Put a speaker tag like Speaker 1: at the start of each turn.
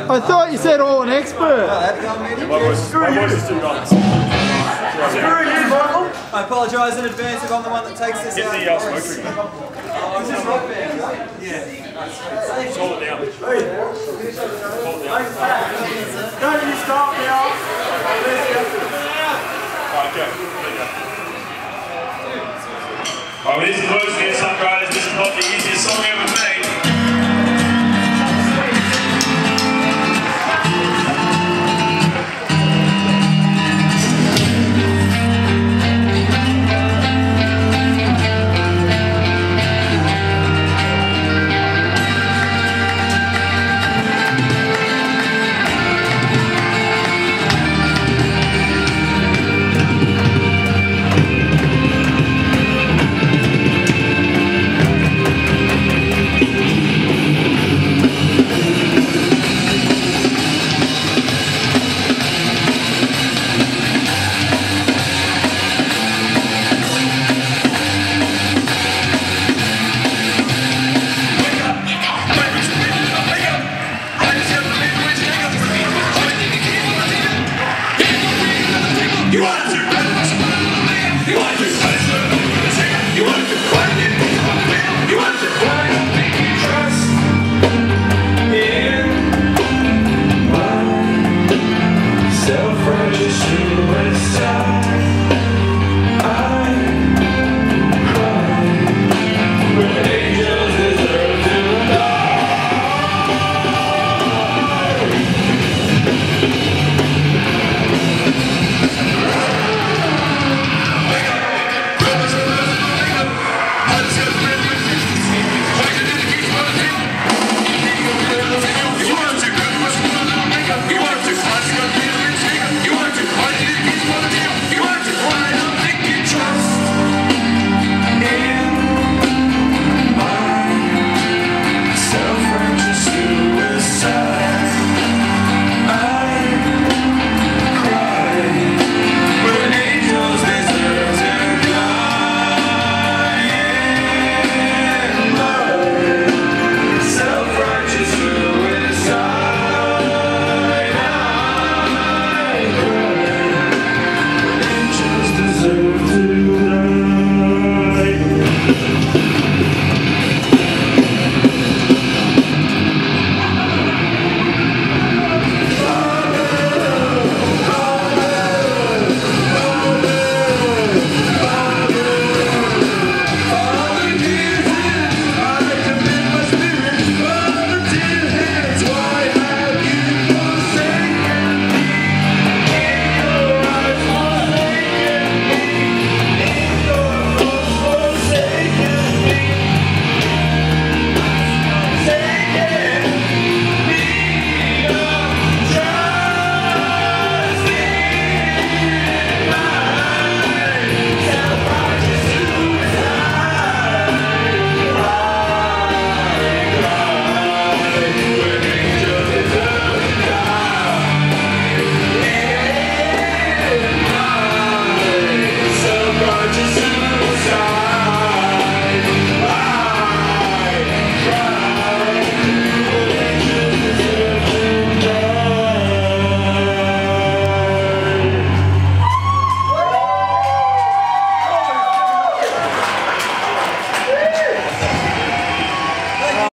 Speaker 1: I thought you said all an expert.
Speaker 2: My voice is still gone. Screw you, Michael.
Speaker 3: I apologise in advance if I'm the one that takes this out.
Speaker 2: Get the smoke trigger.
Speaker 3: Is this rock band, right? Yeah.
Speaker 2: Hold it down. Hold it down.
Speaker 4: Don't you stop now.
Speaker 2: Alright, go. There you go. Alright, here's the first